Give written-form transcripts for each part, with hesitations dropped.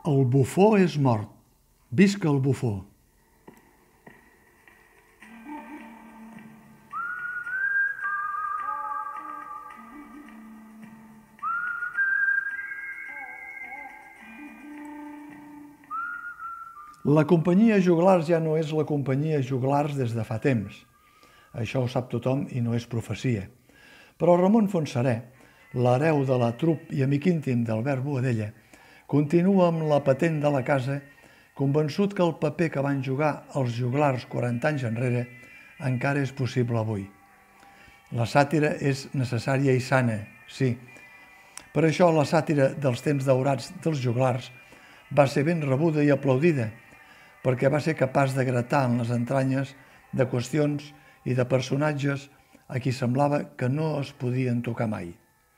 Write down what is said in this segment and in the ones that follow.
El bufó és mort. Visca el bufó! La companyia Joglars ja no és la companyia Joglars des de fa temps. Això ho sap tothom i no és profecia. Però Ramon Fontserè, l'hereu de la trup i amic íntim d'Albert Boadella, continua amb la patent de la casa, convençut que el paper que van jugar els Joglars 40 anys enrere encara és possible avui. La sàtira és necessària i sana, sí. Per això la sàtira dels temps daurats dels Joglars va ser ben rebuda i aplaudida, perquè va ser capaç de gratar en les entranyes de qüestions i de personatges a qui semblava que no es podien tocar mai.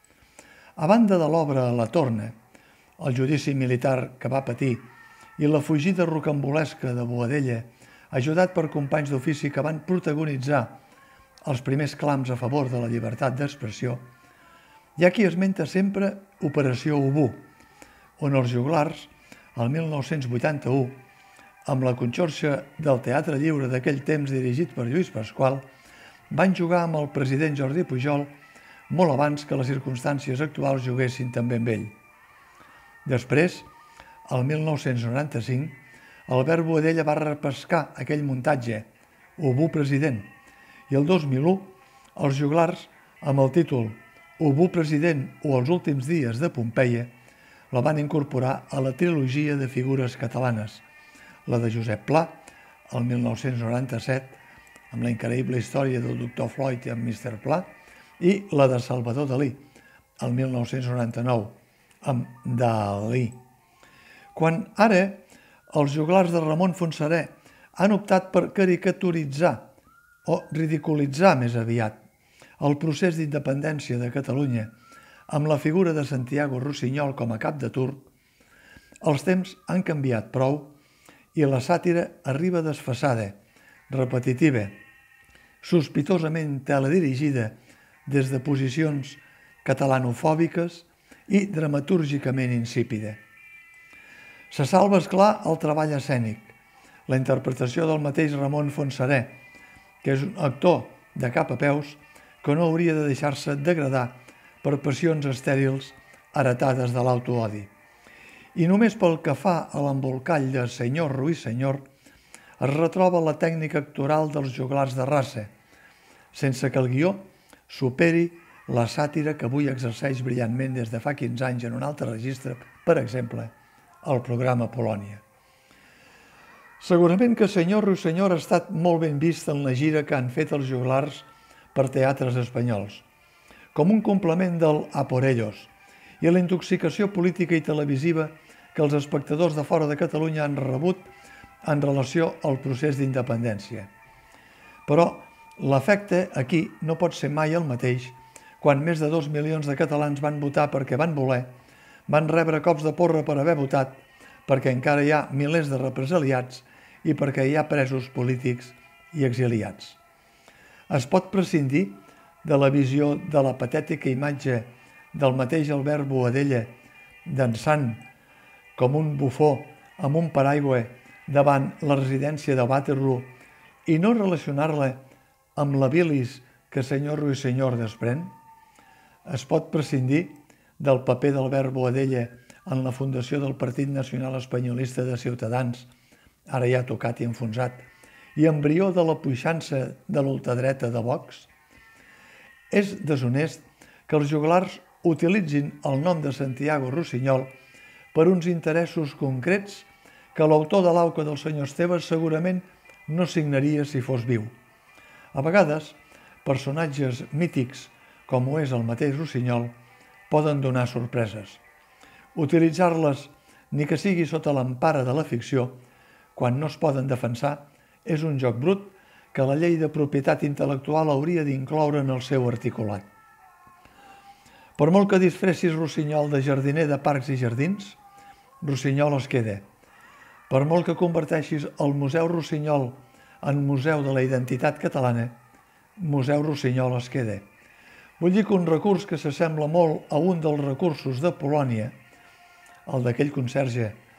A banda de l'obra La Torna, el judici militar que va patir i la fugida rocambolesca de Boadella, ajudat per companys d'ofici que van protagonitzar els primers clams a favor de la llibertat d'expressió, hi ha qui esmenta sempre Operació Obú, on els Joglars, el 1981, amb la conxorxa del Teatre Lliure d'aquell temps dirigit per Lluís Pasqual, van jugar amb el president Jordi Pujol molt abans que les circumstàncies actuals juguessin també amb ell. Després, el 1995, Albert Boadella va repescar aquell muntatge, Obú president, i el 2001, els Joglars, amb el títol Obú president o els últims dies de Pompeia, la van incorporar a la trilogia de figures catalanes, la de Josep Pla, el 1997, amb la increïble història del doctor Floyd i amb Mr. Pla, i la de Salvador Dalí, el 1999, amb Dalí. Quan ara els Joglars de Ramon Fontserè han optat per caricaturitzar, o ridiculitzar més aviat, el procés d'independència de Catalunya amb la figura de Santiago Rusiñol com a cap de turc, els temps han canviat prou i la sàtira arriba desfasada, repetitiva, sospitosament teledirigida des de posicions catalanofòbiques i dramatúrgicament insípida. Se salva, esclar, el treball escènic, la interpretació del mateix Ramon Fontserè, que és un actor de cap a peus que no hauria de deixar-se degradar per passions estèrils heretades de l'autoodi. I només pel que fa a l'embolcall de Senyor Ruiseñor es retroba la tècnica actoral dels Joglars de raça, sense que el guió superi la sàtira que avui exerceix brillantment des de fa 15 anys en un altre registre, per exemple, el programa Polònia. Segurament que Senyor Ruiseñor ha estat molt ben vist en la gira que han fet els Joglars per teatres espanyols, com un complement del A por ellos i la intoxicació política i televisiva que els espectadors de fora de Catalunya han rebut en relació al procés d'independència. Però l'efecte aquí no pot ser mai el mateix quan més de 2 milions de catalans van votar perquè van voler, van rebre cops de porra per haver votat, perquè encara hi ha milers de represaliats i perquè hi ha presos polítics i exiliats. Es pot prescindir de la visió de la patètica imatge del mateix Albert Boadella dansant com un bufó amb un paraigua davant la residència de Waterloo i no relacionar-la amb la bilis que Senyor Ruiseñor desprèn? Es pot prescindir del paper d'Albert Boadella en la fundació del Partit Nacional Espanyolista de Ciutadans, ara ja tocat i enfonsat, i embrió de la puixança de l'ultradreta de Vox? És deshonest que els Joglars utilitzin el nom de Santiago Rusiñol per uns interessos concrets que l'autor de l'auca del senyor Esteve segurament no signaria si fos viu. A vegades, personatges mítics, com ho és el mateix Rusiñol, poden donar sorpreses. Utilitzar-les, ni que sigui sota l'empara de la ficció, quan no es poden defensar, és un joc brut que la llei de propietat intel·lectual hauria d'incloure en el seu articulat. Per molt que disfressis Rusiñol de jardiner de parcs i jardins, Rusiñol es queda. Per molt que converteixis el Museu Rusiñol en Museu de la Identitat Catalana, Museu Rusiñol es queda. Vull dir que un recurs que s'assembla molt a un dels recursos de Polònia, el d'aquell conserge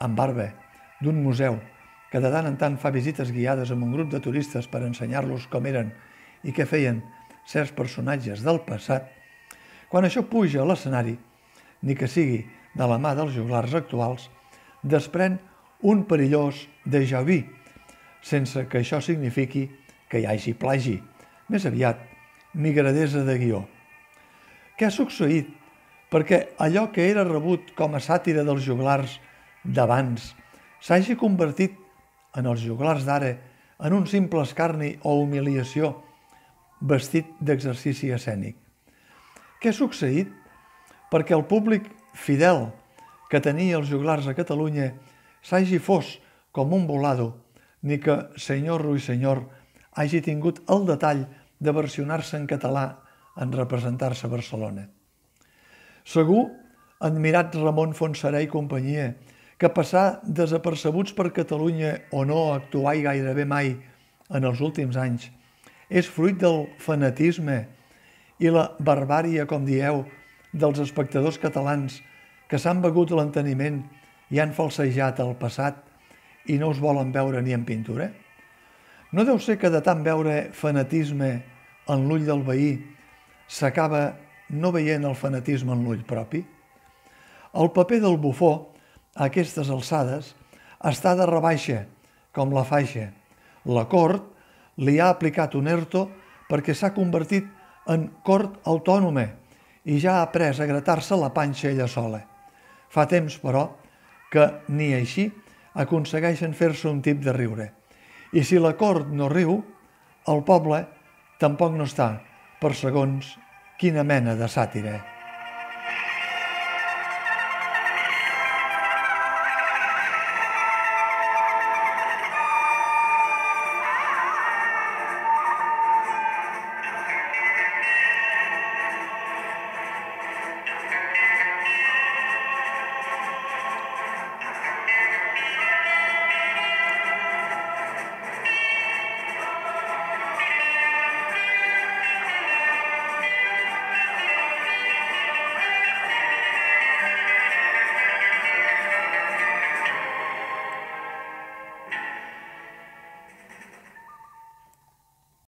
amb barba, d'un museu, que de tant en tant fa visites guiades amb un grup de turistes per ensenyar-los com eren i què feien certs personatges del passat, quan això puja a l'escenari, ni que sigui de la mà dels joglars actuals, desprèn un perillós déjà vu, sense que això signifiqui que hi hagi plagi, més aviat migradesa de guió. Què ha succeït perquè allò que era rebut com a sàtira dels joglars d'abans s'hagi convertit en els joglars d'ara en un simple escarni o humiliació vestit d'exercici escènic? Què ha succeït perquè el públic fidel que tenia els joglars a Catalunya s'hagi fos com un volado, ni que senyor Ruisenyor hagi tingut el detall de versionar-se en català en representar-se a Barcelona? Segur, admirat Ramon Fontserè i companyia, que passar desapercebuts per Catalunya o no actuar gairebé mai en els últims anys és fruit del fanatisme i la barbària, com dieu, dels espectadors catalans que s'han begut l'enteniment i han falsejat el passat i no us volen veure ni en pintura? No deu ser que de tant veure fanatisme en l'ull del veí s'acaba no veient el fanatisme en l'ull propi? El paper del bufó, a aquestes alçades, està de rebaixa, com la faixa. La cort li ha aplicat un ERTO perquè s'ha convertit en cort autònoma i ja ha après a gratar-se la panxa ella sola. Fa temps, però, que ni així aconsegueixen fer-se un tip de riure. I si la cort no riu, el poble tampoc no està per segons quina mena de sàtira.